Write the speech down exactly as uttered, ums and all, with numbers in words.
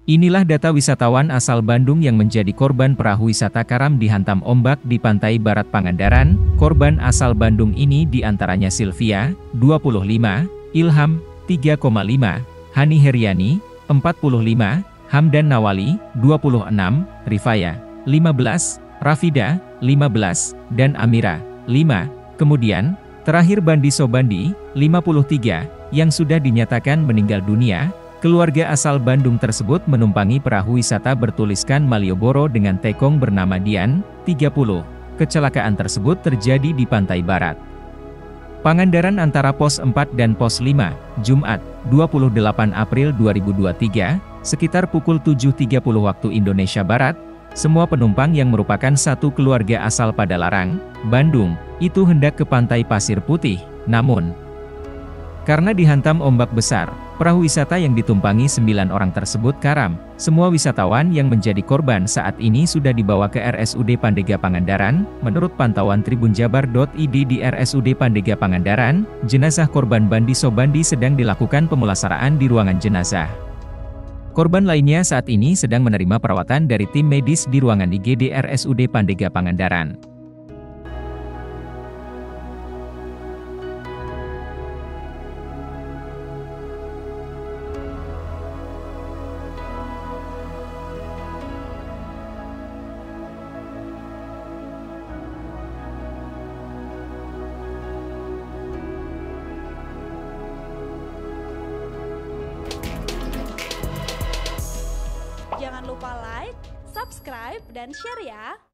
Inilah data wisatawan asal Bandung yang menjadi korban perahu wisata karam dihantam ombak di pantai barat Pangandaran. Korban asal Bandung ini diantaranya Sylvia, dua puluh lima, Ilham, tiga koma lima, Hani Heriani, empat puluh lima, Hamdan Nawali, dua puluh enam, Rifaya, lima belas, Rafida, lima belas, dan Amira, lima. Kemudian, terakhir Bandi Sobandi, lima puluh tiga, yang sudah dinyatakan meninggal dunia. Keluarga asal Bandung tersebut menumpangi perahu wisata bertuliskan Malioboro dengan tekong bernama Dian, tiga puluh. Kecelakaan tersebut terjadi di pantai barat Pangandaran antara pos empat dan pos lima, Jumat, dua puluh delapan April dua ribu dua puluh tiga, sekitar pukul tujuh tiga puluh waktu Indonesia Barat. Semua penumpang yang merupakan satu keluarga asal Padalarang, Bandung, itu hendak ke pantai Pasir Putih, namun karena dihantam ombak besar, perahu wisata yang ditumpangi sembilan orang tersebut karam. Semua wisatawan yang menjadi korban saat ini sudah dibawa ke R S U D Pandega Pangandaran. Menurut pantauan tribunjabar titik i d di R S U D Pandega Pangandaran, jenazah korban Bandi Sobandi sedang dilakukan pemulasaraan di ruangan jenazah. Korban lainnya saat ini sedang menerima perawatan dari tim medis di ruangan I G D R S U D Pandega Pangandaran. Jangan lupa like, subscribe, dan share ya!